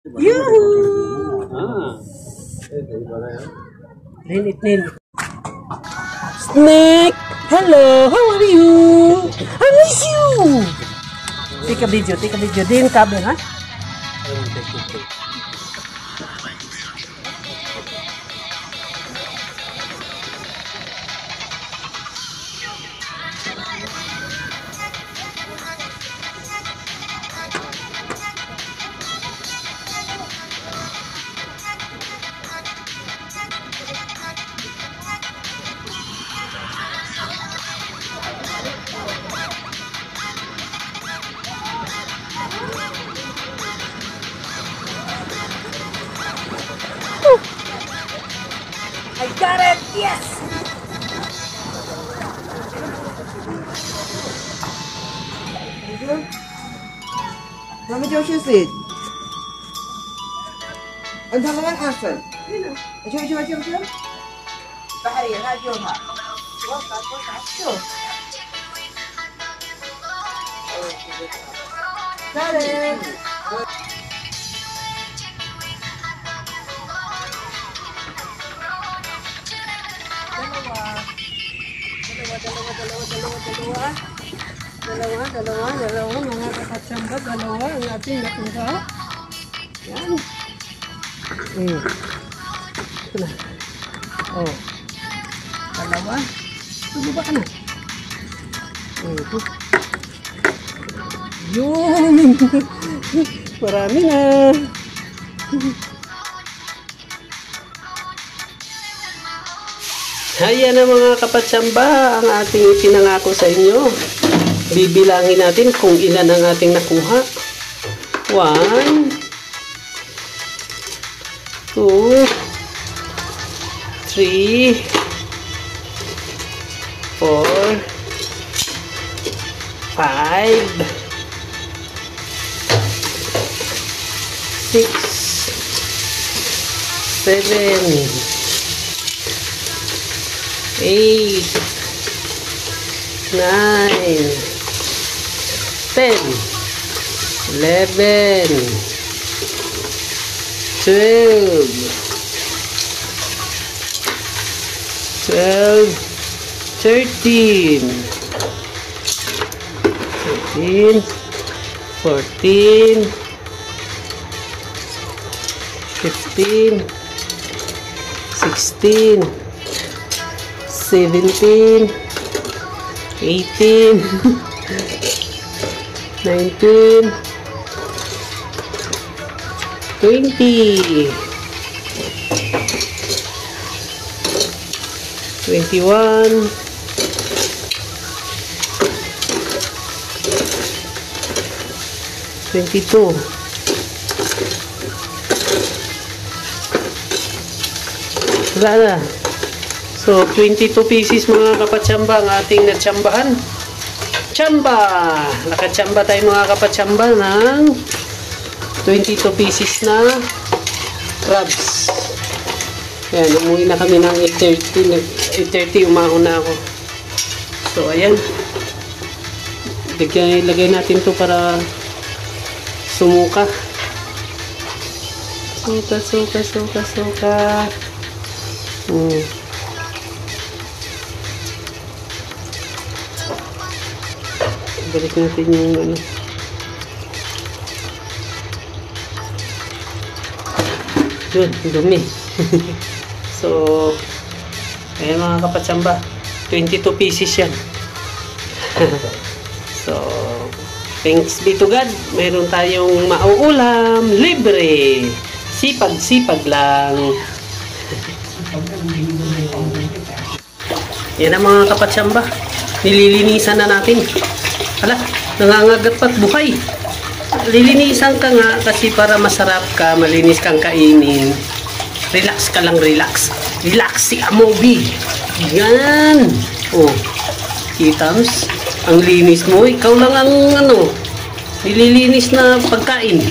Yoo-hoo! Nin. Snake! Hello! How are you? I miss you! Take a video. Din camera. I got it! Yes! Mama Joshua said. Ang tangan asan? Coba. Bahari na Joha. Wah, satu. Karen. Dalawa mga kakatsamba, dalawa ang ating nakuha. Yan. Ito na. Oh. Dalawa. Bumaba ka na. Ito. Yun. Marami na. Ayan na mga kapatsamba ang ating ipinangako sa inyo. Bibilangin natin kung ilan ang ating nakuha. 1, 2, 3, 4, 5, 6, 7, 8, 9, 10, 11, 12, 13, 14, 15, 16, 17, 18, 19, 20, 21, 22, 'wala na. So, 22 pieces mga kapatsamba ang ating natsambahan. Tsamba! Nakatsamba tayo mga kapatsamba ng 22 pieces na crabs. Ayan, umuwi na kami ng 8:30. Umahon na ako. So, ayan. Ilagay natin to para sumuka. Suka. Balik natin yung ano. Yun, dumi. So, ayan mga kapatsamba. 22 pieces yan. So, thanks be to God. Meron tayong mauulam. Libre. Sipag lang. Yan ang mga kapatsamba. Nililinisan na natin. Hala, nangangagat pa't buhay. Lilinisan ka nga kasi para masarap ka, malinis kang kainin. Relax ka lang, relax. Relax si Amobi. Yan. Oh, kitams. Ang linis mo. Ikaw lang ang nililinis na pagkain.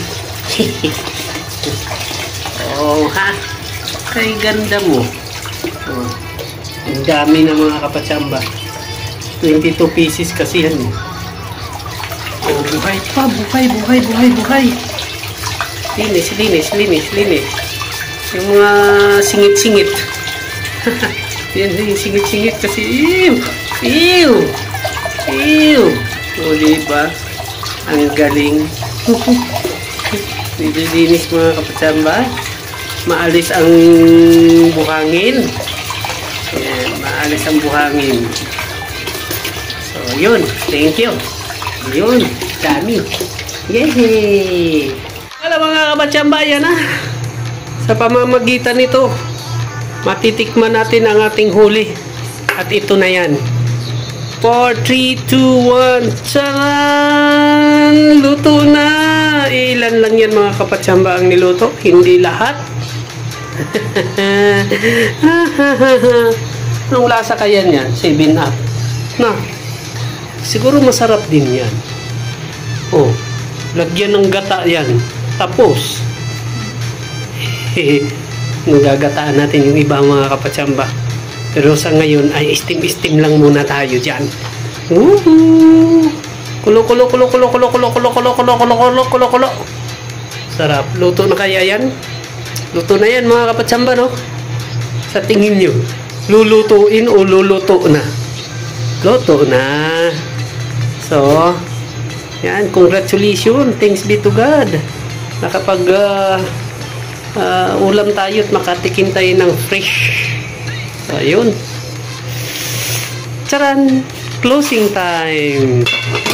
Oh, ha? Kay ganda mo. Oh, ang dami ng mga kapatsamba. 22 pieces kasi yan. Oh, buhay pa, buhay. Linis, linis, linis, linis. Yung mga singit-singit. Yan, yung singit-singit kasi. Ew! Ew! O, diba? Ang galing. Nililinis mga kapatsamba. Maalis ang buhangin. Ayan, maalis ang buhangin. So, yun. Thank you. Yun. Dami. Yay! Alam mga kapatsamba, yan ha. Sa pamamagitan nito, matitikman natin ang ating huli. At ito na yan. 4, 3, 2, 1. Tcharan! Luto na! Ilan lang yan mga kapatsamba ang niluto. Hindi lahat. Anong lasa kaya yan? 7-up. Na. Siguro masarap din yan. Oh. Lagyan ng gata yan. Tapos. Nagagataan natin yung iba mga kapatsamba. Pero sa ngayon ay steam lang muna tayo dyan. Woohoo! Kulo. Sarap. Luto na kaya yan? Luto na yan mga kapatsamba, no? Sa tingin nyo, lulutuin o luluto na? Luto na. So, yan. Congratulations. Thanks be to God. Nakapag ulam tayo at makatikim tayo ng fresh. So, ayun. Charan! Closing time!